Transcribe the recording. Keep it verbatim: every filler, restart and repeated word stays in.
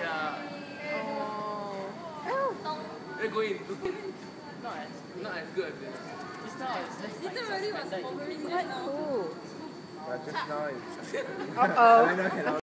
Yeah. Oh. They're going. Not as Not as good as this. it's not it's just like Literally was suspended. hovering You just now. cool. But just now it's... Uh oh. I know cannot